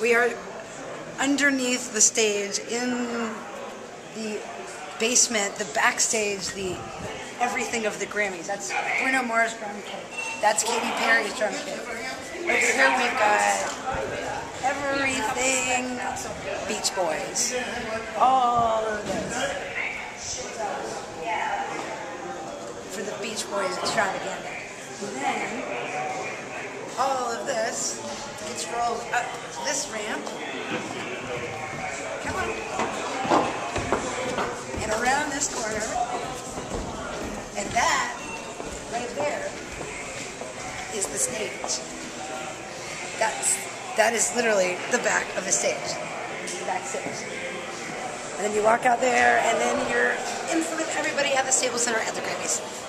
We are underneath the stage in the basement, the backstage, the everything of the Grammys. That's Bruno Mars' drum kit. That's Katy Perry's drum kit. Over here we've got everything Beach Boys. All of this. For the Beach Boys extravaganza. And then all of this gets rolled up this ramp. Come on. And around this corner. And that, right there, is the stage. That is literally the back of the stage. Backstage. And then you walk out there, and then you're in front of everybody at the Staples Center at the Grammys.